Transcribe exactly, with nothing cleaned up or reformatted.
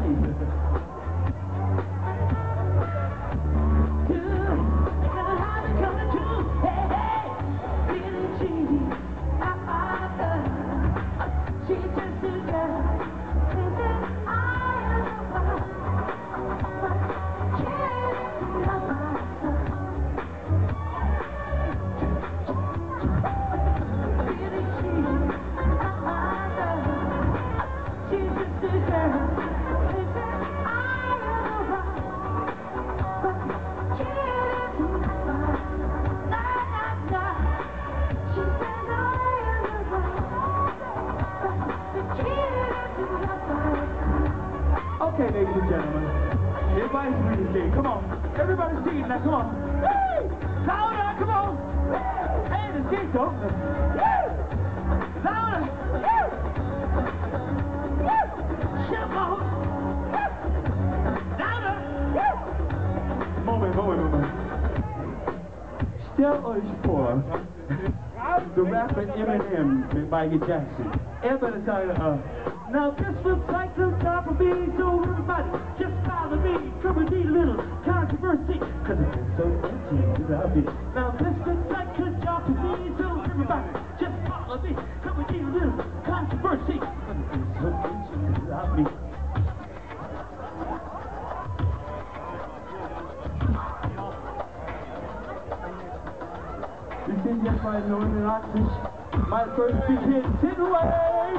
Okay, ladies and gentlemen, everybody's really sing. Come on, everybody's singing now. Come on, woo! Louder, come on. Hey, the seats open. Woo! Louder. Woo! Woo! Come on. Woo! Louder. Woo! Moment, moment, moment. Stel euch vor, the rapper Eminem mit Michael Jackson. Everybody talking, uh, now this looks like the top of me, so everybody just follow me. Come and need a little controversy, cause it's been so empty without me. Now this looks like the top of me, so everybody just follow me. Come and need a little controversy, cause it's been so empty without me. You see, just by knowing the Roitzsch, my first big hit, Sit Away!